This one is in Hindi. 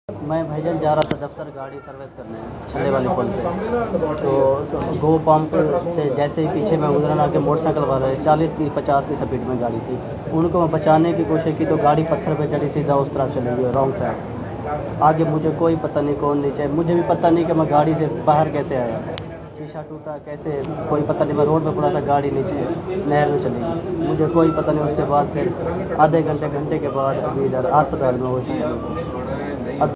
मैं भाईजान जा रहा था दफ्तर गाड़ी सर्विस करने छल्ले वाले पुल पे, तो गो पंप से जैसे ही पीछे मैं गुजरा ना कि मोटरसाइकिल वाले 40 की 50 की स्पीड में गाड़ी थी। उनको मैं बचाने की कोशिश की तो गाड़ी पत्थर पे चढ़ी, सीधा उस तरफ चली गई रॉन्ग साइड। आगे मुझे कोई पता नहीं कौन नीचे, मुझे भी पता नहीं कि मैं गाड़ी से बाहर कैसे आया, शीशा टूटा कैसे कोई पता नहीं। मैं रोड पे पड़ा था, गाड़ी नीचे नहर में चली गई, मुझे कोई पता नहीं। उसके बाद फिर आधे घंटे के बाद अभी इधर अस्पताल में होश आया।